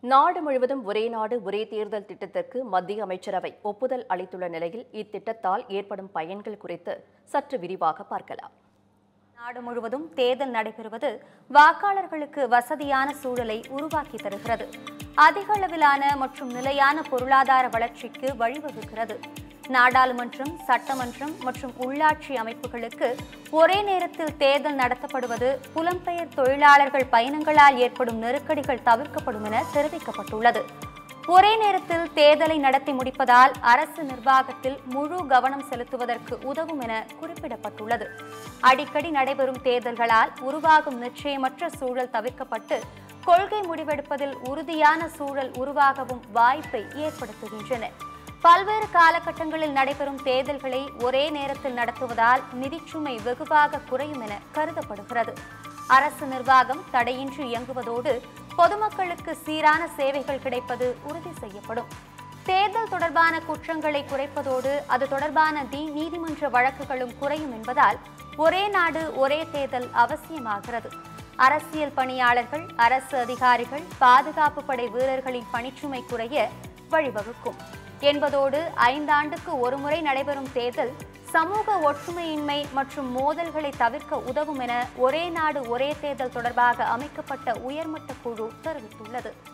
நாடு முழுவதும் ஒரே நாடு ஒரே தேர்தல் திட்டத்திற்கு மத்திய அமைச்சரவை ஒப்புதல் அளித்துள்ள நிலையில் இத்திட்டத்தால் ஏற்படும் பயன்கள் குறித்து சற்று விரிவாக பார்க்கலாம். நாடு முழுவதும் தேர்தல் நடைபெறுவது வாக்காளர்களுக்கு வசதியான சூழலை உருவாக்கி தருகிறது. அதிக அளவிலான மற்றும் நிலையான பொருளாதார வளர்ச்சிக்கு வழிவகுக்கிறது. நாடாளுமன்றம், சட்டமன்றம் மற்றும் உள்ளாட்சி அமைப்புகளுக்கு ஒரே நேரத்தில் தேர்தல் நடத்தப்படுவது புலம்பெயர் தொழிலாளர்கள் பயணங்களால் ஏற்படும் நெருக்கடிகள் தவிர்க்கப்படும் என தெரிவிக்கப்பட்டுள்ளது. ஒரே நேரத்தில் தேர்தலை நடத்தி முடிப்பதால் அரசு நிர்வாகத்தில் முழு கவனம் செலுத்துவதற்கு உதவும் என குறிப்பிடப்பட்டுள்ளது. அடிக்கடி நடைபெறும் தேர்தல்களால் உருவாகும் நிச்சயமற்ற சூழல் தவிர்க்கப்பட்டு கொள்கை முடிவெடுப்பதில் உறுதியான சூழல் உருவாகவும் வாய்ப்பை ஏற்படுத்துகின்றன. பல்வேறு காலகட்டங்களில் நடைபெறும் தேர்தல்களை ஒரே நேரத்தில் நடத்துவதால் நிதிச்சுமை வெகுவாக குறையும் என கருதப்படுகிறது. அரசு நிர்வாகம் தடையின்றி இயங்குவதோடு பொதுமக்களுக்கு சீரான சேவைகள் கிடைப்பது உறுதி செய்யப்படும். தேர்தல் தொடர்பான குற்றங்களை குறைப்பதோடு அது தொடர்பான நீதிமன்ற வழக்குகளும் குறையும் என்பதால் ஒரே நாடு ஒரே தேர்தல் அவசியமாகிறது. அரசியல் பணியாளர்கள், அரசு அதிகாரிகள், பாதுகாப்பு படை வீரர்களின் பணிச்சுமை குறைய வழிவகுக்கும் என்பதோடு 5 ஆண்டுக்கு ஒருமுறை நடைபெறும் தேர்தல் சமூக ஒற்றுமையின்மை மற்றும் மோதல்களை தவிர்க்க உதவும் என ஒரே நாடு ஒரே தேர்தல் தொடர்பாக அமைக்கப்பட்ட உயர்மட்ட குழு தெரிவித்துள்ளது.